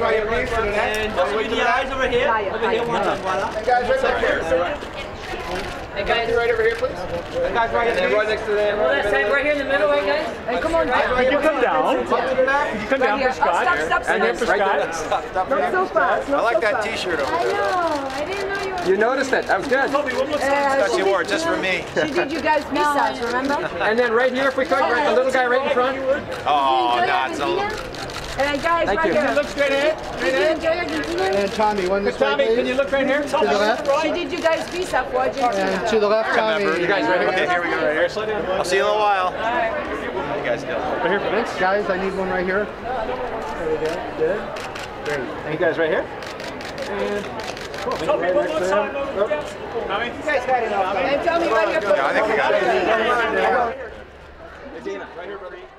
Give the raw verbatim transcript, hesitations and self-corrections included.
right here, please. And just with the eyes over here. Over here, one time, voila. Hey guys, right there. Hey guys, right over here, please. Hey guys, right here, right next to them. Well, stand right here in the middle, right, guys? Hey, come on, You can come down. You can come down for Scott. Stop, stop, And then for Scott. Not so fast. I like that T-shirt over I there. know. I didn't know you were. You noticed it. That was good. Uh, She wore it just for me. She did you guys B-sides, remember? And then right here, if we could, right, the little guy right in front. Oh, not so. And guys, Thank right you. here. Look straight ahead. Did you enjoy Argentina? And Tommy, one this way, Tommy, please. can you look right here? To the left. She did you guys B-side for And Argentina. to the left, Tommy. You guys right here. Okay, here we go. Right here. Slow down. I'll see you in a little while. How you guys doing? Right here, Vince. Guys, I need one right here. There we go. Good. Great. You guys right here. And cool. Tommy, one more time. Tommy, you guys had enough. And tell me right here. Yeah, I think we got it. Dina, right here, brother.